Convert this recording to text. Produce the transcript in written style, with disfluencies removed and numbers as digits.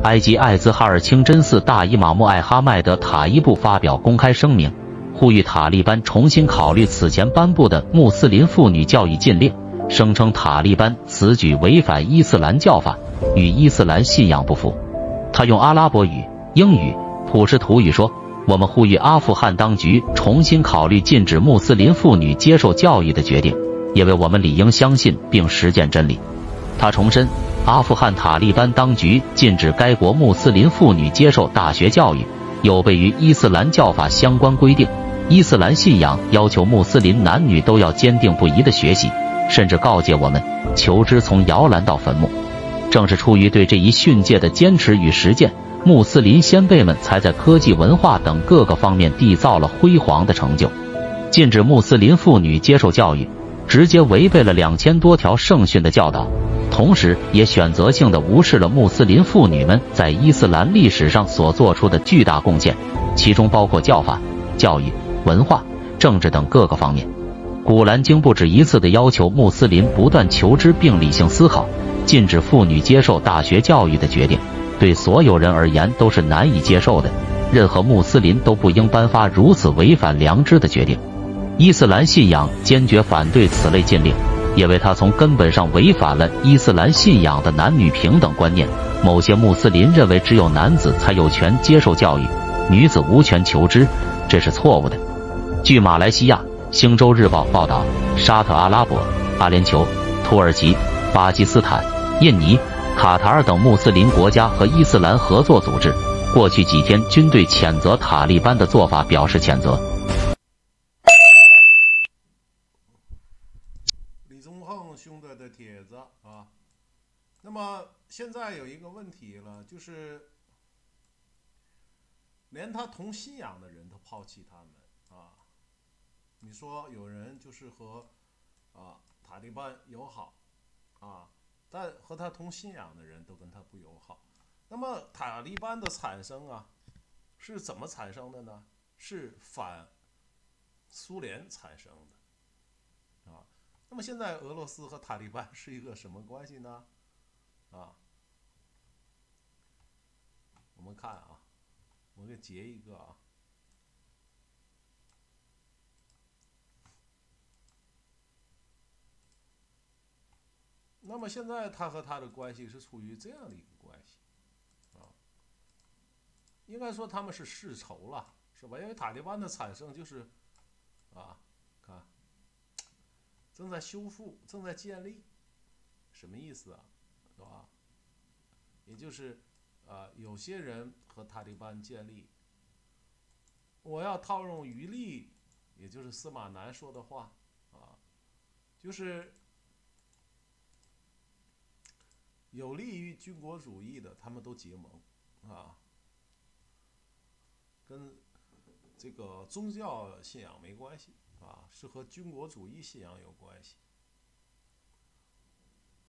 埃及艾兹哈尔清真寺大伊玛目艾哈迈德塔伊布发表公开声明，呼吁塔利班重新考虑此前颁布的穆斯林妇女教育禁令，声称塔利班此举违反伊斯兰教法，与伊斯兰信仰不符。他用阿拉伯语、英语、普什图语说：“我们呼吁阿富汗当局重新考虑禁止穆斯林妇女接受教育的决定，因为我们理应相信并实践真理。”他重申，阿富汗塔利班当局禁止该国穆斯林妇女接受大学教育，有悖于伊斯兰教法相关规定。伊斯兰信仰要求穆斯林男女都要坚定不移地学习，甚至告诫我们求知从摇篮到坟墓。正是出于对这一训诫的坚持与实践，穆斯林先辈们才在科技、文化等各个方面缔造了辉煌的成就。禁止穆斯林妇女接受教育，直接违背了2000多条圣训的教导，同时也选择性地无视了穆斯林妇女们在伊斯兰历史上所做出的巨大贡献，其中包括教法、教育、文化、政治等各个方面。古兰经不止一次地要求穆斯林不断求知并理性思考，禁止妇女接受大学教育的决定，对所有人而言都是难以接受的，任何穆斯林都不应颁发如此违反良知的决定。伊斯兰信仰坚决反对此类禁令，因为它从根本上违反了伊斯兰信仰的男女平等观念。某些穆斯林认为只有男子才有权接受教育，女子无权求知，这是错误的。据马来西亚《星洲日报》报道，沙特阿拉伯、阿联酋、土耳其、巴基斯坦、印尼、卡塔尔等穆斯林国家和伊斯兰合作组织过去几天均对谴责塔利班的做法表示谴责。 李宗恒兄弟的帖子啊，那么现在有一个问题了，就是连他同信仰的人都抛弃他们啊！你说有人就是和塔利班友好啊，但和他同信仰的人都跟他不友好。那么塔利班的产生啊，是怎么产生的呢？是反苏联产生的啊。那么现在俄罗斯和塔利班是一个什么关系呢？啊，我们看啊，我给截一个啊。那么现在他和他的关系是处于这样的一个关系啊，应该说他们是世仇了，是吧？因为塔利班的产生就是看正在修复，正在建立，什么意思啊？是吧？也就是有些人和塔利班建立，我要套用余力，也就是司马南说的话啊，就是有利于军国主义的，他们都结盟啊，跟这个宗教信仰没关系啊，是和军国主义信仰有关系